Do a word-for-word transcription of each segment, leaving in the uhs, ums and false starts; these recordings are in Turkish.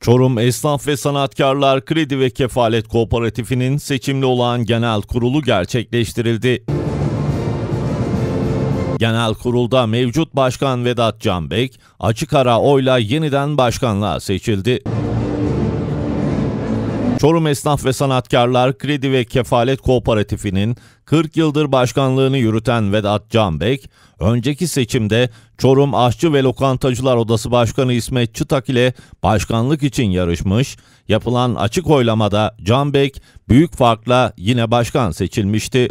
Çorum Esnaf ve Sanatkarlar Kredi ve Kefalet Kooperatifi'nin seçimli olan genel kurulu gerçekleştirildi. Genel kurulda mevcut başkan Vedat Canbek, açık ara oyla yeniden başkanlığa seçildi. Çorum Esnaf ve Sanatkarlar Kredi ve Kefalet Kooperatifi'nin kırk yıldır başkanlığını yürüten Vedat Canbek, önceki seçimde Çorum Aşçı ve Lokantacılar Odası Başkanı İsmet Çıtak ile başkanlık için yarışmış, yapılan açık oylamada Canbek büyük farkla yine başkan seçilmişti.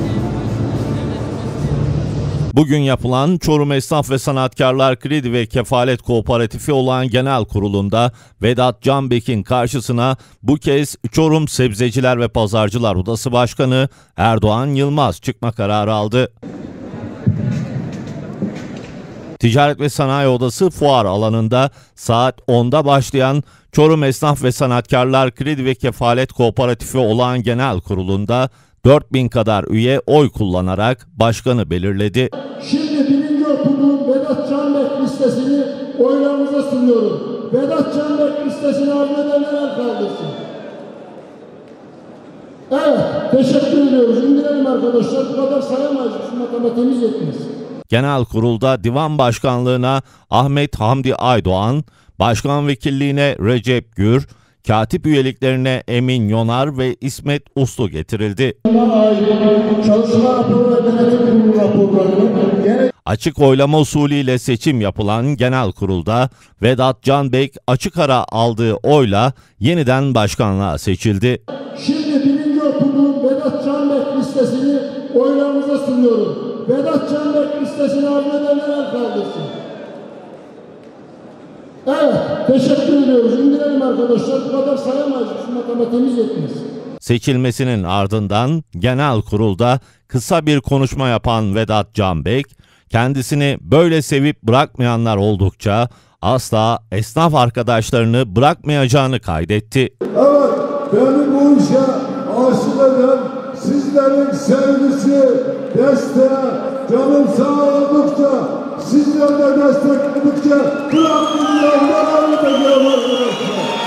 Bugün yapılan Çorum Esnaf ve Sanatkarlar Kredi ve Kefalet Kooperatifi olan genel kurulunda Vedat Canbek'in karşısına bu kez Çorum Sebzeciler ve Pazarcılar Odası Başkanı Erdoğan Yılmaz çıkma kararı aldı. Ticaret ve Sanayi Odası fuar alanında saat onda başlayan Çorum Esnaf ve Sanatkarlar Kredi ve Kefalet Kooperatifi olan genel kurulunda dört bin kadar üye oy kullanarak başkanı belirledi. Şimdi birinci okuduğum Vedat Canbek listesini oylarınıza sunuyorum. Vedat Canbek listesini arzu edenler kaldırsın. Evet, teşekkür ediyoruz. İndirelim arkadaşlar. Bu kadar sayamayız. Şu matematiğimiz yetmez. Genel kurulda divan başkanlığına Ahmet Hamdi Aydoğan, başkan vekilliğine Recep Gür, katip üyeliklerine Emin Yonar ve İsmet Uslu getirildi. Açık oylama usulüyle seçim yapılan genel kurulda Vedat Canbek açık ara aldığı oyla yeniden başkanlığa seçildi. Şimdi birinci okuduğum Vedat Canbek listesini oylarınıza sunuyorum. Vedat Canbek listesini arzu edenler kaldırsın. Evet, teşekkür ediyoruz. İndirelim arkadaşlar. Bu kadar sayamayız. Şu matematiğimiz yetmez. Seçilmesinin ardından genel kurulda kısa bir konuşma yapan Vedat Canbek, kendisini böyle sevip bırakmayanlar oldukça asla esnaf arkadaşlarını bırakmayacağını kaydetti. Evet, beni bu işe aşık eden sizlerin sevgisi, desteği, canım sağ oldukça, sizler de destekledikçe bırakmayacağım, devam edeceğim arkadaşlar.